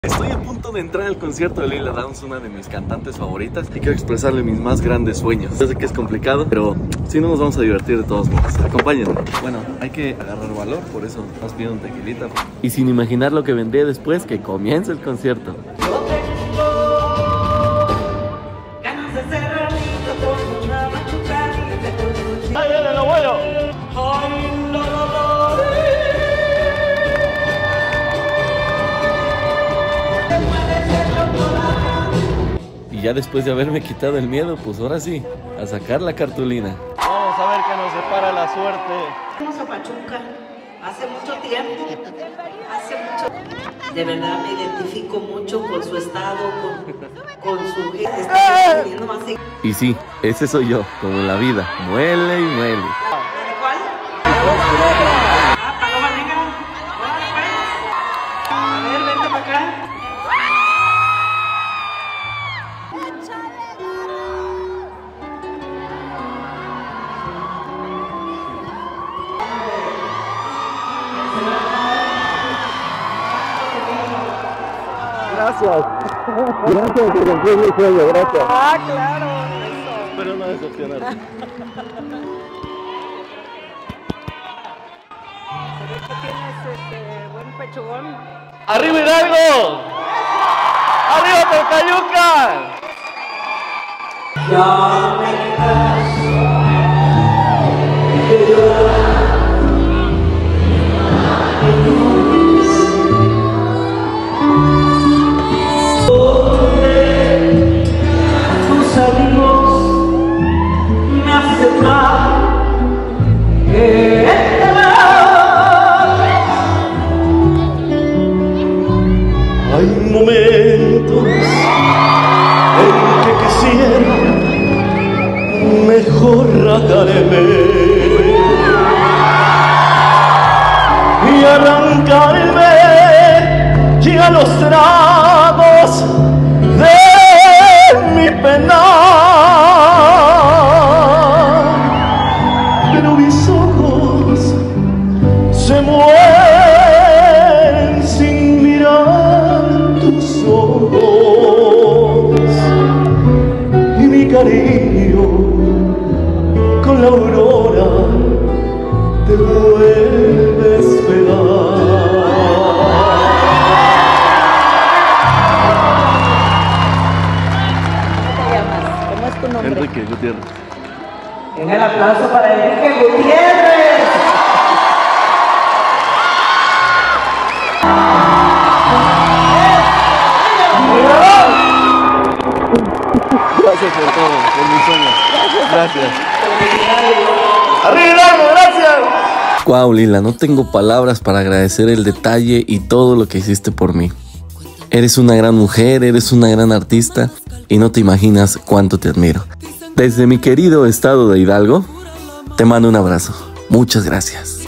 Estoy a punto de entrar al concierto de Lila Downs, una de mis cantantes favoritas, y quiero expresarle mis más grandes sueños. Yo sé que es complicado, pero si no, nos vamos a divertir de todos modos. Acompáñenme. Bueno, hay que agarrar valor, por eso nos piden un tequilita. Y sin imaginar lo que vendría después, que comience el concierto. ¡Ahí viene el abuelo! Y ya después de haberme quitado el miedo, pues ahora sí, a sacar la cartulina. Vamos a ver qué nos separa la suerte. Fuimos a Pachuca hace mucho tiempo, De verdad me identifico mucho con su estado, con su gente. Está viviendo más seguido. Y sí, ese soy yo, como en la vida, muele y muele. ¿De cuál? Ah, Paloma Negra. Órale, pues. A ver, vente para acá. Gracias. Gracias por cumplir mi sueño, gracias. Ah, claro, eso. Espero no decepcionarte. Se ve que tienes buen pechugón. ¡Arriba Hidalgo! ¡Arriba Tocayuca! Ya me caso tus amigos me hacen mal. Hay momentos en que quisiera mejor rajarme y arrancarme ya los tragos de mi pena, pero mis ojos se mueren sin mirar tus ojos, y mi cariño con la aurora te vuelve a esperar. ¿Cómo es tu nombre? Enrique Gutiérrez. En el aplauso para Enrique Gutiérrez. Gracias por todo, por mis sueños. Gracias. ¡Arriba Hidalgo, gracias! Guau, Lila, no tengo palabras para agradecer el detalle y todo lo que hiciste por mí. Eres una gran mujer, eres una gran artista y no te imaginas cuánto te admiro. Desde mi querido estado de Hidalgo, te mando un abrazo. Muchas gracias.